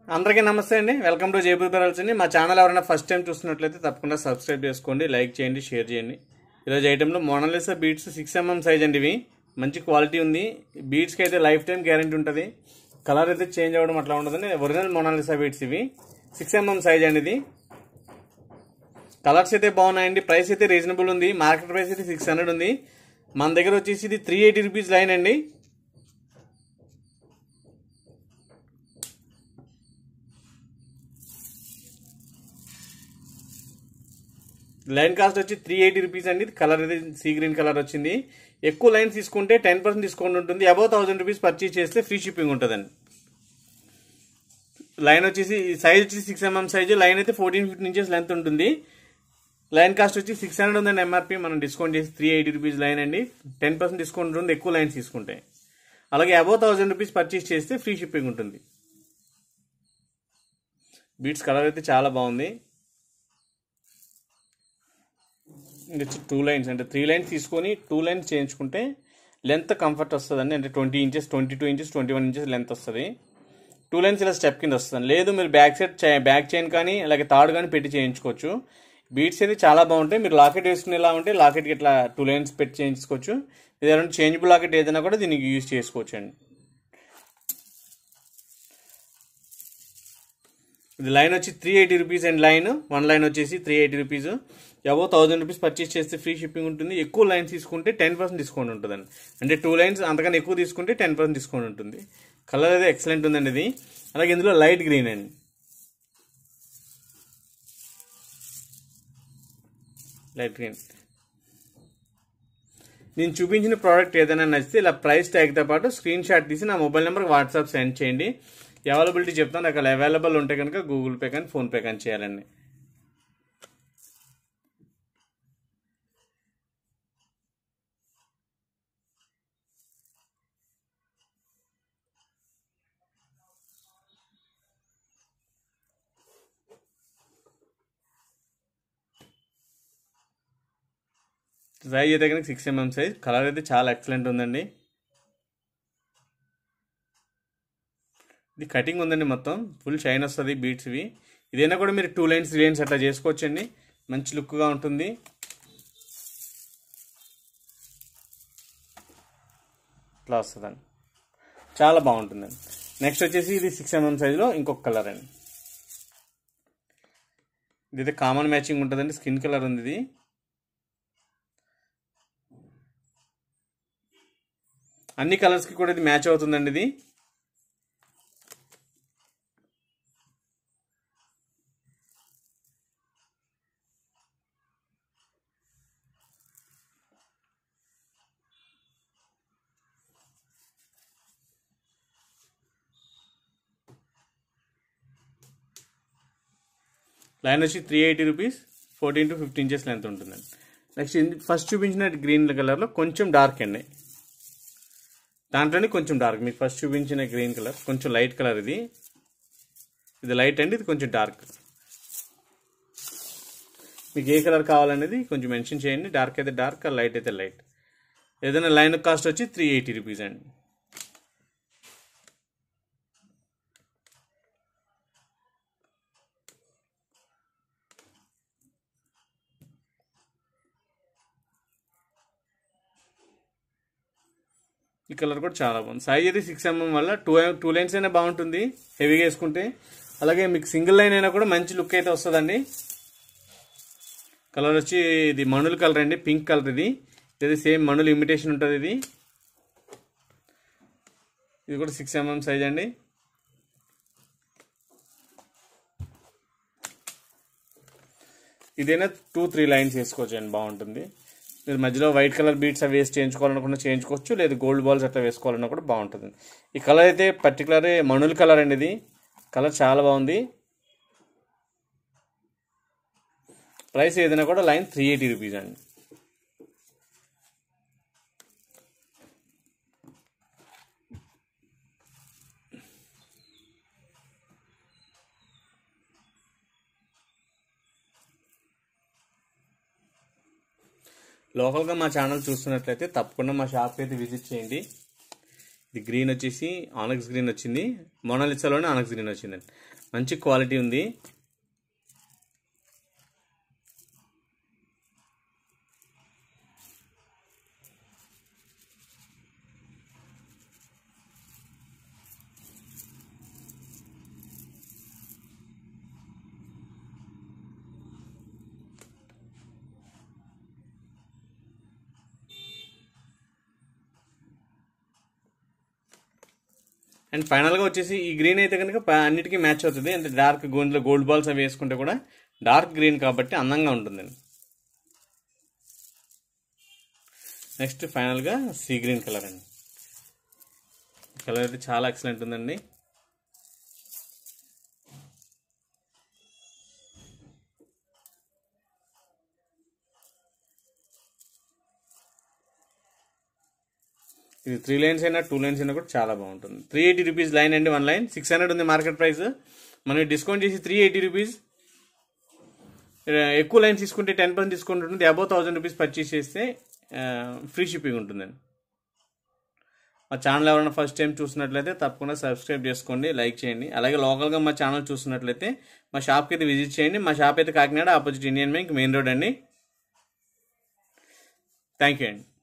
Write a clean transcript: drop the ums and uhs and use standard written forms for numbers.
అందరికీ నమస్తే అండి. వెల్కమ్ టు జైపూర్ పెరల్స్ అండి. మా ఛానల్ ఎవరైనా ఫస్ట్ టైం చూస్తున్నట్లయితే తప్పకుండా సబ్స్క్రైబ్ చేసుకోండి, లైక్ చేయండి, షేర్ చేయండి. ఈరోజు ఐటెంలో మోనాలిసా బీడ్స్ 6mm సైజ్ అండి. ఇవి మంచి క్వాలిటీ ఉంది. బీడ్స్కి అయితే లైఫ్ టైం గ్యారెంటీ ఉంటుంది. కలర్ అయితే చేంజ్ అవ్వడం అట్లా ఉండదండి. ఒరిజినల్ మోనాలిసా బీడ్స్ ఇవి 6mm సైజ్ అండి. ఇది కలర్స్ అయితే బాగున్నాయండి. ప్రైస్ అయితే రీజనబుల్ ఉంది. మార్కెట్ ప్రైస్ అయితే 600 ఉంది. మన దగ్గర వచ్చేసి ఇది 380 రూపీస్ లైన్ అండి. లైన్ కాస్ట్ వచ్చి 380 రూపీస్ అండి. కలర్ అయితే సీ గ్రీన్ కలర్ వచ్చింది. ఎక్కువ లైన్స్ తీసుకుంటే 10% డిస్కౌంట్ ఉంటుంది. అబౌవ్ 1000 రూపీస్ పర్చేజ్ చేస్తే ఫ్రీ షిప్పింగ్ ఉంటుందండి. లైన్ వచ్చేసి సైజ్ వచ్చి 6mm సైజు. లైన్ అయితే 14-15 ఇంచెస్ లెంత్ ఉంటుంది. లైన్ కాస్ట్ వచ్చి 600 ఉందండి ఎంఆర్పి. మనం డిస్కౌంట్ చేసి 380 రూపీస్ లైన్ అండి. 10% డిస్కౌంట్ ఉంటుంది ఎక్కువ లైన్స్ తీసుకుంటే. అలాగే అబౌవ్ 1000 రూపీస్ పర్చేజ్ చేస్తే ఫ్రీ షిప్పింగ్ ఉంటుంది. బీట్స్ కలర్ అయితే చాలా బాగుంది. ఇది వచ్చి 2 లైన్స్ అంటే 3 లైన్స్ తీసుకొని 2 లైన్స్ చేయించుకుంటే లెంత్ కంఫర్ట్ వస్తుందండి. అంటే 20 ఇంచెస్, 22 ఇంచెస్, 21 ఇంచెస్ లెంత్ వస్తుంది. 2 లైన్స్ ఇలా స్టెప్ కింద వస్తుంది. లేదు మీరు బ్యాక్ చైన్ కానీ అలాగే తాడు కానీ పెట్టి చేయించుకోవచ్చు. బీట్స్ అయితే చాలా బాగుంటాయి. మీరు లాకెట్ వేసుకునేలా ఉంటే లాకెట్కి ఇట్లా 2 లైన్స్ పెట్టి చేయించుకోవచ్చు. ఏదైనా చేంజబుల్ లాకెట్ ఏదైనా కూడా దీనికి యూజ్ చేసుకోవచ్చు అండి. ఇది లైన్ వచ్చి 380 రూపీస్ అండ్ వన్ లైన్ వచ్చేసి 380 రూపీస్. అబౌవ్ 1000 రూపీస్ పర్చేస్ చేస్తే ఫ్రీ షిప్పింగ్ ఉంటుంది. ఎక్కువ లైన్స్ తీసుకుంటే 10% డిస్కౌంట్ ఉంటుందండి. అంటే 2 లైన్స్ అంతకన్నా ఎక్కువ తీసుకుంటే 10% డిస్కౌంట్ ఉంటుంది. కలర్ అయితే ఎక్సలెంట్ ఉందండి ఇది. అలాగే ఇందులో లైట్ గ్రీన్ అండి. Light green. నేను చూపించిన ప్రోడక్ట్ ఏదైనా నచ్చితే ఇలా ప్రైస్ ట్యాగ్తో పాటు స్క్రీన్ షాట్ తీసి నా మొబైల్ నెంబర్కి వాట్సాప్ సెండ్ చేయండి. అవైలబిలిటీ చెప్తాను. అక్కడ అవైలబుల్ ఉంటే కనుక గూగుల్ పే కానీ ఫోన్పే కానీ చేయాలండి. సైజ్ అయితే కనుక 6mm సైజ్. కలర్ అయితే చాలా ఎక్సలెంట్ ఉందండి. ఇది కటింగ్ ఉందండి. మొత్తం ఫుల్ షైన్ వస్తుంది బీట్స్ ఇవి. ఇదైనా కూడా మీరు 2 లైన్స్ 3 లైన్స్ అట్లా చేసుకోవచ్చండి. మంచి లుక్గా ఉంటుంది. ఇట్లా వస్తుందండి. చాలా బాగుంటుందండి. నెక్స్ట్ వచ్చేసి ఇది 6mm సైజులో ఇంకొక కలర్ అండి. ఇదైతే కామన్ మ్యాచింగ్ ఉంటుందండి. స్కిన్ కలర్ ఉంది ఇది. అన్ని కలర్స్కి కూడా ఇది మ్యాచ్ అవుతుందండి. ఇది లైన్ వచ్చి 380 రూపీస్. 14 to 15 ఇంచెస్ లెంత్ ఉంటుందండి. నెక్స్ట్ ఫస్ట్ చూపించిన గ్రీన్ కలర్లో కొంచెం డార్క్ అండి. దాంట్లోనే కొంచెం డార్క్. మీకు ఫస్ట్ చూపించిన గ్రీన్ కలర్ కొంచెం లైట్ కలర్. ఇది లైట్ అండి. ఇది కొంచెం డార్క్. మీకు ఏ కలర్ కావాలనేది కొంచెం మెన్షన్ చేయండి. డార్క్ అయితే డార్క్, లైట్ అయితే లైట్. ఏదైనా లైన్ కాస్ట్ వచ్చి 380 రూపీస్ అండి. ఈ కలర్ కూడా చాలా బాగుంది. సైజ్ అయితే 6mm వల్ల 2 లైన్స్ అయినా బాగుంటుంది హెవీగా వేసుకుంటే. అలాగే మీకు సింగిల్ లైన్ అయినా కూడా మంచి లుక్ అయితే వస్తుందండి. కలర్ వచ్చి ఇది మణుల కలర్ అండి. Pink colour. ఇది సేమ్ మణులు ఇమిటేషన్ ఉంటుంది. ఇది కూడా 6mm సైజ్ అండి. ఇదైనా 2-3 లైన్స్ వేసుకోవచ్చు అండి. బాగుంటుంది. మీరు మధ్యలో వైట్ కలర్ బీట్స్ అవి వేసి చేయించుకోవాలనుకున్నా చేయించుకోవచ్చు. లేదు గోల్డ్ బాల్స్ అట్లా వేసుకోవాలన్నా కూడా బాగుంటుంది. ఈ కలర్ అయితే పర్టికులర్ మణుల కలర్ అండి. ఇది కలర్ చాలా బాగుంది. ప్రైస్ ఏదైనా కూడా లైన్ 380 రూపీస్ అండి. లోకల్గా మా ఛానల్ చూస్తున్నట్లయితే తప్పకుండా మా షాప్కి అయితే విజిట్ చేయండి. ఇది గ్రీన్ వచ్చేసి ఆనక్స్ గ్రీన్ వచ్చింది, మోనాలిసాలోనే ఆనక్స్ గ్రీన్ వచ్చిందండి. మంచి క్వాలిటీ ఉంది. అండ్ ఫైనల్గా వచ్చేసి ఈ గ్రీన్ అయితే కనుక అన్నిటికీ మ్యాచ్ అవుతుంది. అంటే డార్క్ గోల్డ్ బాల్స్ అవి వేసుకుంటే కూడా డార్క్ గ్రీన్ కాబట్టి అందంగా ఉంటుందండి. నెక్స్ట్ ఫైనల్గా సీ గ్రీన్ కలర్ అండి. కలర్ అయితే చాలా ఎక్సలెంట్ ఉందండి. ఇది 3 లైన్స్ అయినా 2 లైన్స్ అయినా కూడా చాలా బాగుంటుంది. 380 రూపీస్ లైన్ అండి, 1 లైన్ 600 ఉంది మార్కెట్ ప్రైస్. మనం డిస్కౌంట్ చేసి 380 రూపీస్. ఎక్కువ లైన్స్ తీసుకుంటే 10% డిస్కౌంట్ ఉంటుంది. అబౌవ్ 1000 రూపీస్ పర్చేస్ చేస్తే ఫ్రీ షిప్పింగ్ ఉంటుందండి. మా ఛానల్ ఎవరైనా ఫస్ట్ టైం చూసినట్లయితే తప్పకుండా సబ్స్క్రైబ్ చేసుకోండి, లైక్ చేయండి. అలాగే లోకల్గా మా ఛానల్ చూస్తున్నట్లయితే మా షాప్కి అయితే విజిట్ చేయండి. మా షాప్ అయితే Kakinada opposite Indian bank main road అండి. థ్యాంక్ యూ అండి.